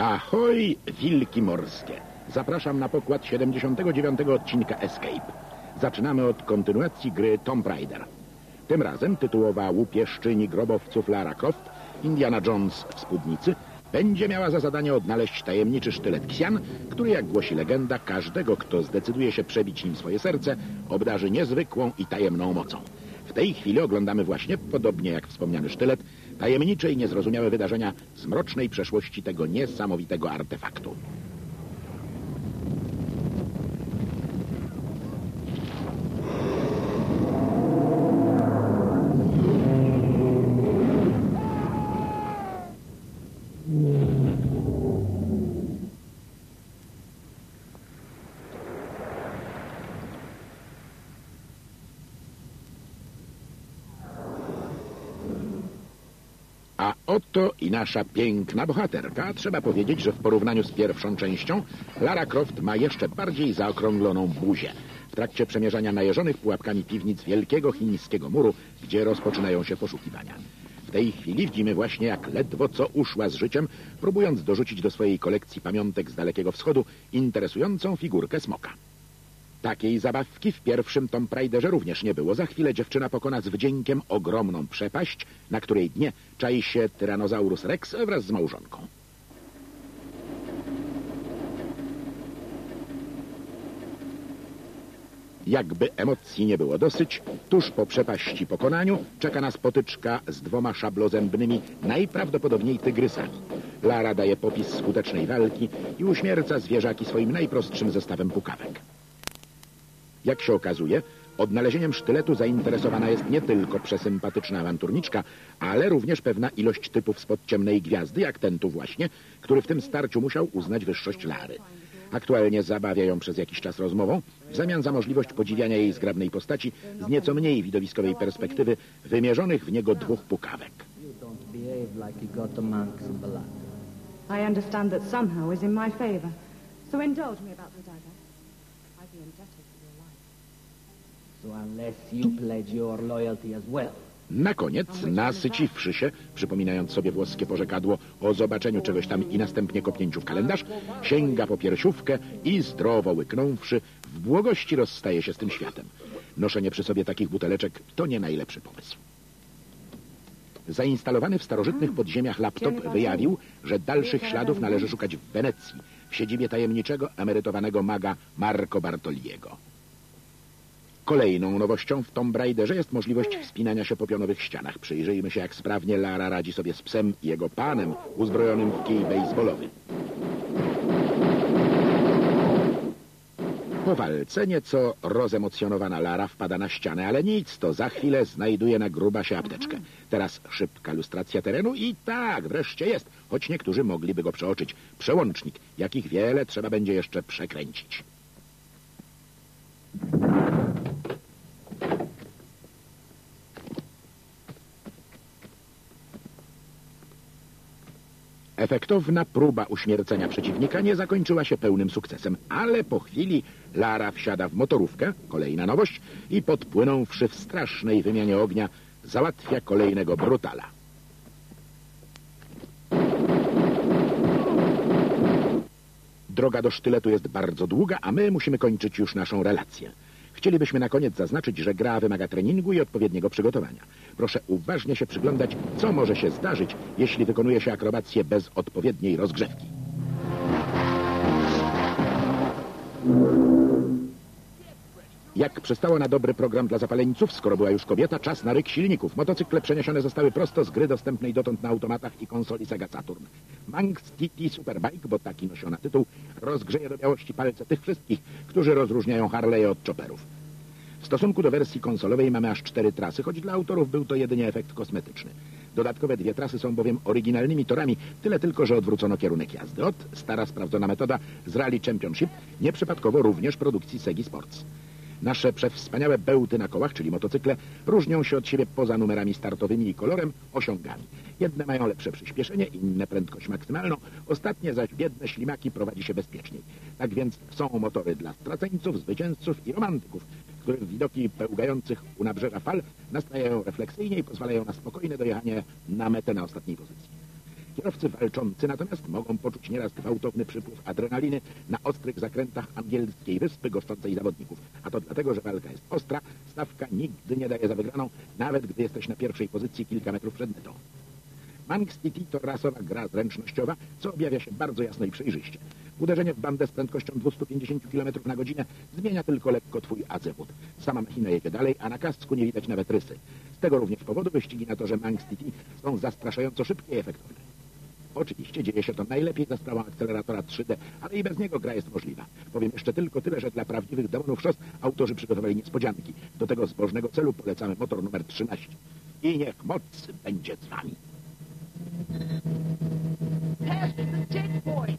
Ahoj, wilki morskie. Zapraszam na pokład 79 odcinka Escape. Zaczynamy od kontynuacji gry Tomb Raider. Tym razem tytułowa łupieszczyni grobowców Lara Croft, Indiana Jones w spódnicy, będzie miała za zadanie odnaleźć tajemniczy sztylet Xian, który, jak głosi legenda, każdego, kto zdecyduje się przebić nim swoje serce, obdarzy niezwykłą i tajemną mocą. W tej chwili oglądamy właśnie, podobnie jak wspomniany sztylet, tajemnicze i niezrozumiałe wydarzenia z mrocznej przeszłości tego niesamowitego artefaktu. A oto i nasza piękna bohaterka. Trzeba powiedzieć, że w porównaniu z pierwszą częścią Lara Croft ma jeszcze bardziej zaokrągloną buzię. W trakcie przemierzania najeżonych pułapkami piwnic wielkiego chińskiego muru, gdzie rozpoczynają się poszukiwania. W tej chwili widzimy właśnie, jak ledwo co uszła z życiem, próbując dorzucić do swojej kolekcji pamiątek z Dalekiego Wschodu interesującą figurkę smoka. Takiej zabawki w pierwszym Tomb Raiderze również nie było. Za chwilę dziewczyna pokona z wdziękiem ogromną przepaść, na której dnie czai się Tyrannosaurus Rex wraz z małżonką. Jakby emocji nie było dosyć, tuż po przepaści pokonaniu czeka nas potyczka z dwoma szablozębnymi, najprawdopodobniej tygrysami. Lara daje popis skutecznej walki i uśmierca zwierzaki swoim najprostszym zestawem pukawek. Jak się okazuje, odnalezieniem sztyletu zainteresowana jest nie tylko przesympatyczna awanturniczka, ale również pewna ilość typów spod ciemnej gwiazdy, jak ten tu właśnie, który w tym starciu musiał uznać wyższość Lary. Aktualnie zabawia ją przez jakiś czas rozmową, w zamian za możliwość podziwiania jej zgrabnej postaci z nieco mniej widowiskowej perspektywy wymierzonych w niego dwóch pukawek. I understand that somehow is in my favor, so indulge me about the dagger. I'd be indebted for your life. So unless you pledge your loyalty as well. Na koniec, nasyciwszy się, przypominając sobie włoskie porzekadło o zobaczeniu czegoś tam i następnie kopnięciu w kalendarz, sięga po piersiówkę i zdrowo łyknąwszy, w błogości rozstaje się z tym światem. Noszenie przy sobie takich buteleczek to nie najlepszy pomysł. Zainstalowany w starożytnych podziemiach laptop wyjawił, że dalszych śladów należy szukać w Wenecji, w siedzibie tajemniczego, emerytowanego maga Marco Bartoliego. Kolejną nowością w Tomb Raiderze jest możliwość wspinania się po pionowych ścianach. Przyjrzyjmy się, jak sprawnie Lara radzi sobie z psem i jego panem uzbrojonym w kij bejsbolowy. Po walce nieco rozemocjonowana Lara wpada na ścianę, ale nic, to za chwilę znajduje na grubasie apteczkę. Teraz szybka lustracja terenu i tak, wreszcie jest, choć niektórzy mogliby go przeoczyć. Przełącznik, jakich wiele trzeba będzie jeszcze przekręcić. Efektowna próba uśmiercenia przeciwnika nie zakończyła się pełnym sukcesem, ale po chwili Lara wsiada w motorówkę, kolejna nowość, i podpłynąwszy w strasznej wymianie ognia, załatwia kolejnego brutala. Droga do sztyletu jest bardzo długa, a my musimy kończyć już naszą relację. Chcielibyśmy na koniec zaznaczyć, że gra wymaga treningu i odpowiedniego przygotowania. Proszę uważnie się przyglądać, co może się zdarzyć, jeśli wykonuje się akrobację bez odpowiedniej rozgrzewki. Jak przystało na dobry program dla zapaleńców, skoro była już kobieta, czas na ryk silników. Motocykle przeniesione zostały prosto z gry dostępnej dotąd na automatach i konsoli Sega Saturn. Manx TT Superbike, bo taki nosiona tytuł, rozgrzeje do białości palce tych wszystkich, którzy rozróżniają Harley'e od chopperów. W stosunku do wersji konsolowej mamy aż 4 trasy, choć dla autorów był to jedynie efekt kosmetyczny. Dodatkowe 2 trasy są bowiem oryginalnymi torami, tyle tylko, że odwrócono kierunek jazdy. Stara sprawdzona metoda z Rally Championship, nieprzypadkowo również produkcji Segi Sports. Nasze przewspaniałe bełty na kołach, czyli motocykle, różnią się od siebie poza numerami startowymi i kolorem osiągami. Jedne mają lepsze przyspieszenie, inne prędkość maksymalną, ostatnie zaś biedne ślimaki prowadzi się bezpieczniej. Tak więc są motory dla straceńców, zwycięzców i romantyków, których widoki pełgających u nabrzeża fal nastrajają refleksyjnie i pozwalają na spokojne dojechanie na metę na ostatniej pozycji. Kierowcy walczący natomiast mogą poczuć nieraz gwałtowny przypływ adrenaliny na ostrych zakrętach angielskiej wyspy goszczącej zawodników. A to dlatego, że walka jest ostra, stawka nigdy nie daje za wygraną, nawet gdy jesteś na pierwszej pozycji kilka metrów przed metą. Manx TT to rasowa gra zręcznościowa, co objawia się bardzo jasno i przejrzyście. Uderzenie w bandę z prędkością 250 km na godzinę zmienia tylko lekko twój azymut. Sama machina jedzie dalej, a na kasku nie widać nawet rysy. Z tego również powodu wyścigi na torze Manx TT są zastraszająco szybkie i efektowne. Oczywiście dzieje się to najlepiej za sprawą akceleratora 3D, ale i bez niego gra jest możliwa. Powiem jeszcze tylko tyle, że dla prawdziwych demonów szos autorzy przygotowali niespodzianki. Do tego zbożnego celu polecamy motor numer 13. I niech moc będzie z wami. Past the checkpoint.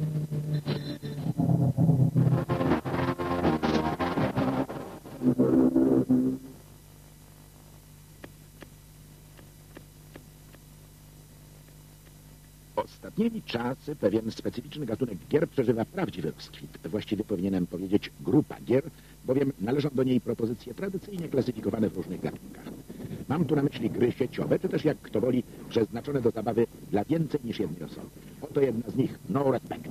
Ostatnimi czasy pewien specyficzny gatunek gier przeżywa prawdziwy rozkwit. Właściwie powinienem powiedzieć grupa gier, bowiem należą do niej propozycje tradycyjnie klasyfikowane w różnych gatunkach. Mam tu na myśli gry sieciowe, czy też jak kto woli, przeznaczone do zabawy dla więcej niż jednej osoby. Oto jedna z nich, No Respect.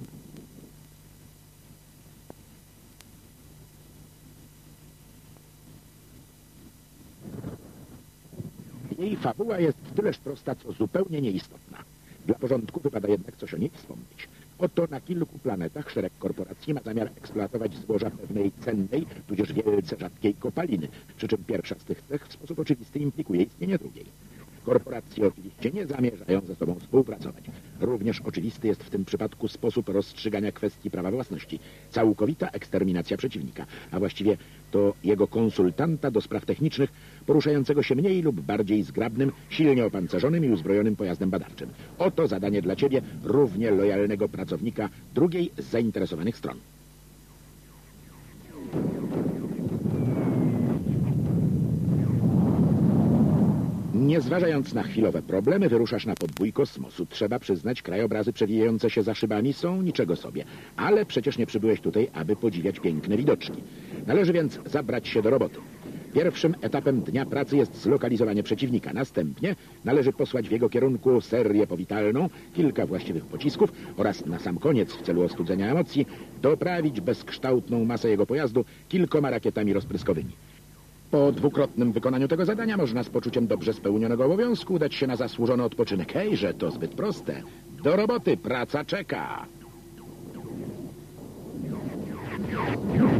Jej fabuła jest tyleż prosta, co zupełnie nieistotna. Dla porządku wypada jednak coś o niej wspomnieć. Oto na kilku planetach szereg korporacji ma zamiar eksploatować złoża pewnej cennej, tudzież wielce rzadkiej kopaliny, przy czym pierwsza z tych cech w sposób oczywisty implikuje istnienie drugiej. Korporacje oczywiście nie zamierzają ze sobą współpracować. Również oczywisty jest w tym przypadku sposób rozstrzygania kwestii prawa własności. Całkowita eksterminacja przeciwnika, a właściwie to jego konsultanta do spraw technicznych, poruszającego się mniej lub bardziej zgrabnym, silnie opancerzonym i uzbrojonym pojazdem badawczym. Oto zadanie dla ciebie, równie lojalnego pracownika drugiej z zainteresowanych stron. Nie zważając na chwilowe problemy, wyruszasz na podbój kosmosu. Trzeba przyznać, krajobrazy przewijające się za szybami są niczego sobie. Ale przecież nie przybyłeś tutaj, aby podziwiać piękne widoczki. Należy więc zabrać się do roboty. Pierwszym etapem dnia pracy jest zlokalizowanie przeciwnika. Następnie należy posłać w jego kierunku serię powitalną, kilka właściwych pocisków oraz na sam koniec, w celu ostudzenia emocji, doprawić bezkształtną masę jego pojazdu kilkoma rakietami rozpryskowymi. Po dwukrotnym wykonaniu tego zadania można z poczuciem dobrze spełnionego obowiązku udać się na zasłużony odpoczynek. Hejże, to zbyt proste. Do roboty, praca czeka.